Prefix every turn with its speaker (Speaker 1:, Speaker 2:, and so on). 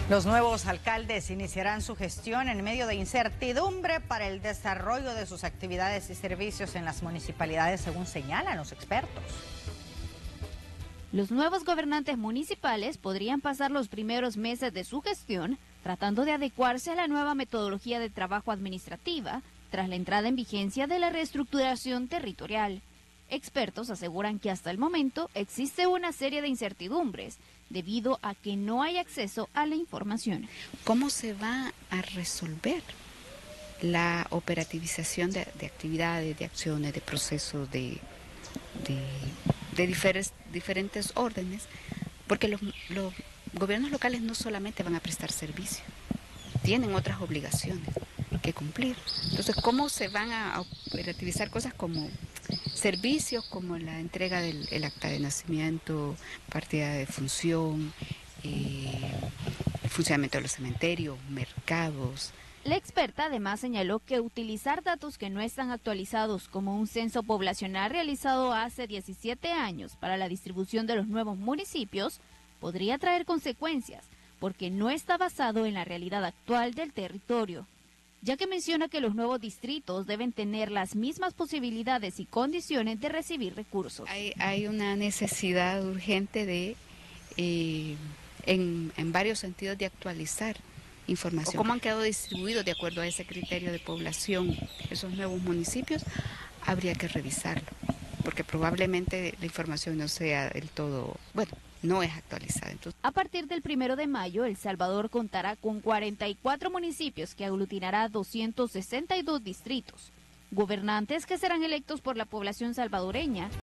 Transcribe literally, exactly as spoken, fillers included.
Speaker 1: Los nuevos alcaldes iniciarán su gestión en medio de incertidumbre para el desarrollo de sus actividades y servicios en las municipalidades, según señalan los expertos.
Speaker 2: Los nuevos gobernantes municipales podrían pasar los primeros meses de su gestión tratando de adecuarse a la nueva metodología de trabajo administrativa tras la entrada en vigencia de la reestructuración territorial. Expertos aseguran que hasta el momento existe una serie de incertidumbres debido a que no hay acceso a la información.
Speaker 3: ¿Cómo se va a resolver la operativización de, de actividades, de acciones, de procesos, de, de, de diferentes, diferentes órdenes? Porque los, los gobiernos locales no solamente van a prestar servicio, tienen otras obligaciones que cumplir. Entonces, ¿cómo se van a operativizar cosas como servicios, como la entrega del el acta de nacimiento, partida de función, eh, el funcionamiento de los cementerios, mercados?
Speaker 2: La experta además señaló que utilizar datos que no están actualizados, como un censo poblacional realizado hace diecisiete años para la distribución de los nuevos municipios, podría traer consecuencias, porque no está basado en la realidad actual del territorio, ya que menciona que los nuevos distritos deben tener las mismas posibilidades y condiciones de recibir recursos.
Speaker 3: Hay, hay una necesidad urgente de, eh, en, en varios sentidos, de actualizar información. O cómo han quedado distribuidos de acuerdo a ese criterio de población esos nuevos municipios, habría que revisarlo, porque probablemente la información no sea del todo, bueno, no es actualizada. Entonces...
Speaker 2: A partir del primero de mayo, El Salvador contará con cuarenta y cuatro municipios que aglutinará doscientos sesenta y dos distritos, gobernantes que serán electos por la población salvadoreña.